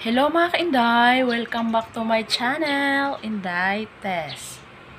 Hello mga ka-Inday! Welcome back to my channel, Inday Tess.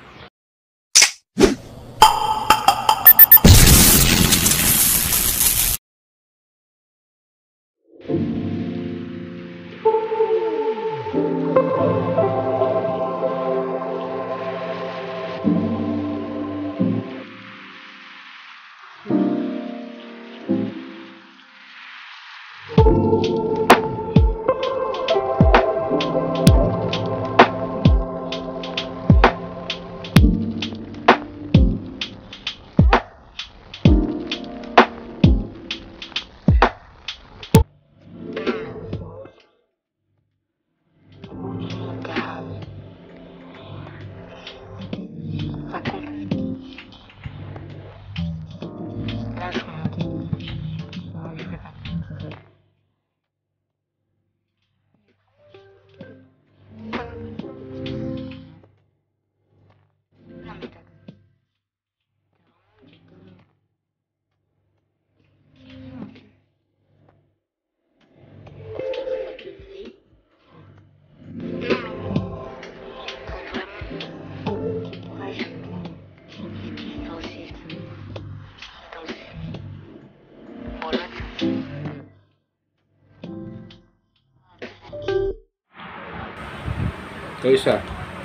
Ito isa.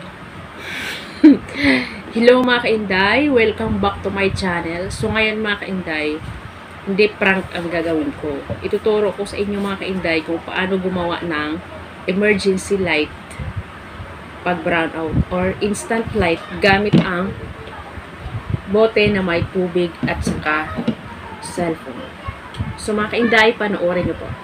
Hello mga ka-Inday! Welcome back to my channel. So ngayon mga ka-Inday, hindi prank ang gagawin ko. Ituturo ko sa inyo mga ka-Inday kung paano gumawa ng emergency light pag brownout or instant light gamit ang bote na may tubig at saka cellphone. So mga ka-Inday, panoorin nyo po.